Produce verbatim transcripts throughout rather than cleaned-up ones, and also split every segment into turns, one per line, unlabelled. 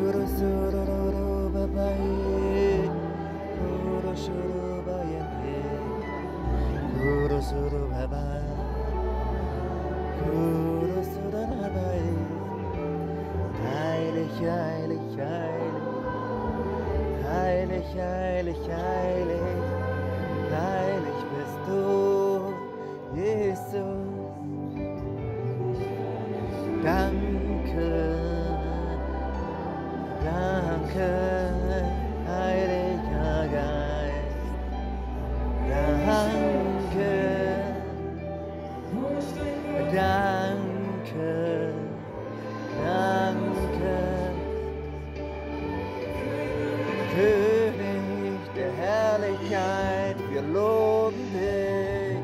Heilig, heilig, heilig, heilig, heilig, heilig, heilig bist du, Jesus. Danke, danke, Heiliger Geist. Danke, danke, danke. König der Herrlichkeit, wir loben dich.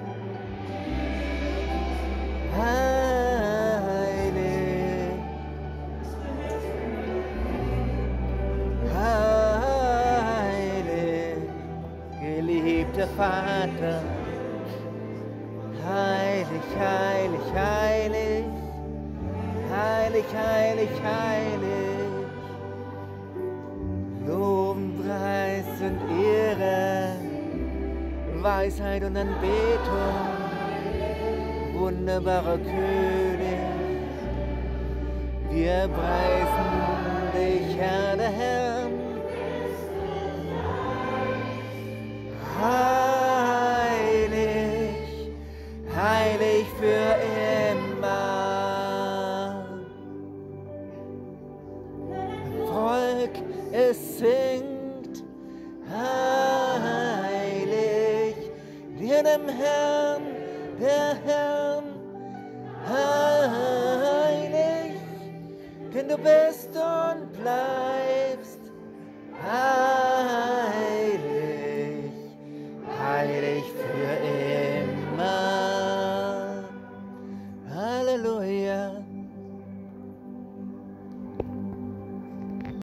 Heilig, heilig, geliebter Vater. Heilig, heilig, heilig, heilig, heilig, heilig. Loben, Preis und Ehre, Weisheit und Anbetung, wunderbarer König. Wir preisen dich, Herr der Herren. Heilig, heilig für immer. Volk, es singt, heilig, dir dem Herrn, der Herrn, heilig, denn du bist und bleibst heilig, heilig